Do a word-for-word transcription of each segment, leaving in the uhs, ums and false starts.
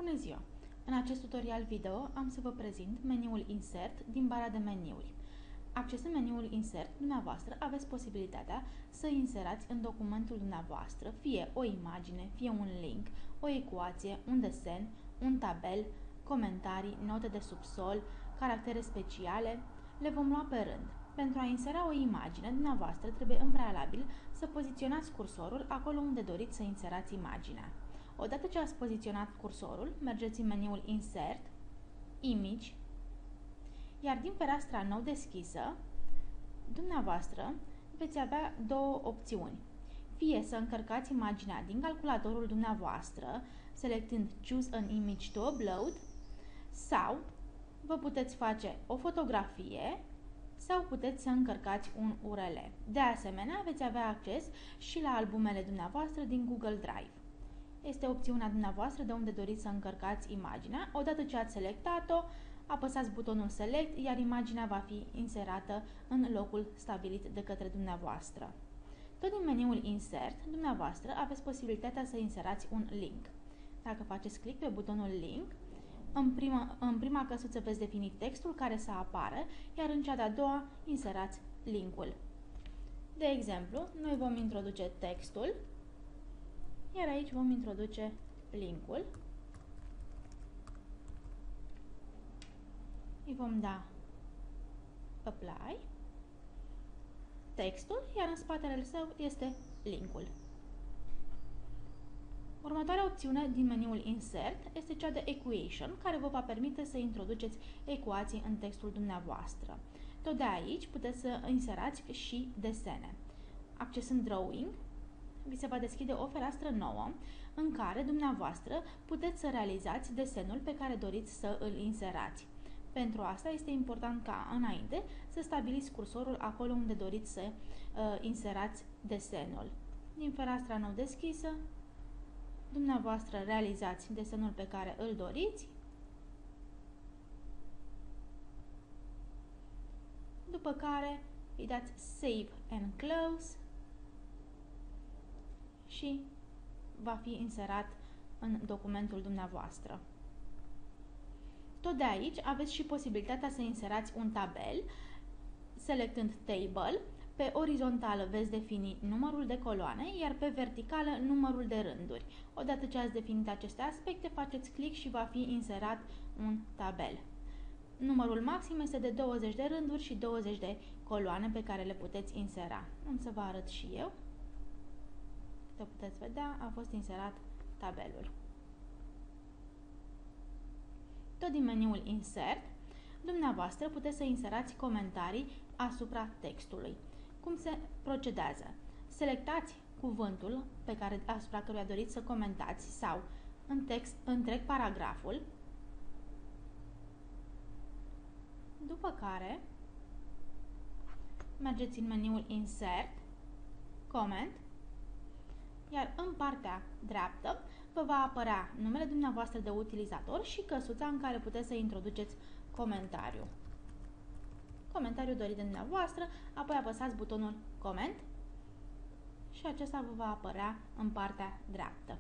Bună ziua! În acest tutorial video am să vă prezint meniul Insert din bara de meniuri. Accesând meniul Insert, dumneavoastră aveți posibilitatea să inserați în documentul dumneavoastră fie o imagine, fie un link, o ecuație, un desen, un tabel, comentarii, note de subsol, caractere speciale. Le vom lua pe rând. Pentru a insera o imagine, dumneavoastră trebuie în prealabil să poziționați cursorul acolo unde doriți să inserați imaginea. Odată ce ați poziționat cursorul, mergeți în meniul Insert, Image, iar din fereastra nou deschisă, dumneavoastră veți avea două opțiuni. Fie să încărcați imaginea din calculatorul dumneavoastră, selectând Choose an image to upload, sau vă puteți face o fotografie sau puteți să încărcați un U R L. De asemenea, veți avea acces și la albumele dumneavoastră din Google Drive. Este opțiunea dumneavoastră de unde doriți să încărcați imaginea. Odată ce ați selectat-o, apăsați butonul Select, iar imaginea va fi inserată în locul stabilit de către dumneavoastră. Tot din meniul Insert, dumneavoastră aveți posibilitatea să inserați un link. Dacă faceți click pe butonul Link, în prima, în prima căsuță veți defini textul care să apară, iar în cea de-a doua inserați linkul. De exemplu, noi vom introduce textul, iar aici vom introduce linkul. Îi vom da Apply, textul, iar în spatele său este linkul. Următoarea opțiune din meniul Insert este cea de Equation, care vă va permite să introduceți ecuații în textul dumneavoastră. Tot de aici puteți să inserați și desene. Accesând Drawing, vi se va deschide o fereastră nouă în care dumneavoastră puteți să realizați desenul pe care doriți să îl inserați. Pentru asta este important ca înainte să stabiliți cursorul acolo unde doriți să uh, inserați desenul. Din fereastra nou deschisă, dumneavoastră realizați desenul pe care îl doriți, după care îi dați Save and Close și va fi inserat în documentul dumneavoastră. Tot de aici aveți și posibilitatea să inserați un tabel, selectând Table. Pe orizontală veți defini numărul de coloane, iar pe verticală numărul de rânduri. Odată ce ați definit aceste aspecte, faceți click și va fi inserat un tabel. Numărul maxim este de douăzeci de rânduri și douăzeci de coloane pe care le puteți insera. Am să vă arăt și eu. Câte puteți vedea, a fost inserat tabelul. Tot din meniul Insert, dumneavoastră puteți să inserați comentarii asupra textului. Cum se procedează? Selectați cuvântul pe care, asupra căruia doriți să comentați sau în text întreg paragraful, după care mergeți în meniul Insert, Comment, iar în partea dreaptă vă va apărea numele dumneavoastră de utilizator și căsuța în care puteți să introduceți comentariu. Comentariul dorit de dumneavoastră, apoi apăsați butonul Comment și acesta vă va apărea în partea dreaptă.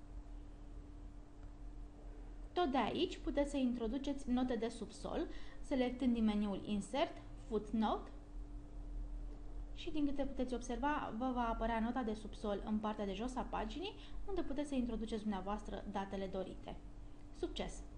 Tot de aici puteți să introduceți note de subsol, selectând din meniul Insert, Footnote, și din câte puteți observa, vă va apărea nota de subsol în partea de jos a paginii, unde puteți să introduceți dumneavoastră datele dorite. Succes!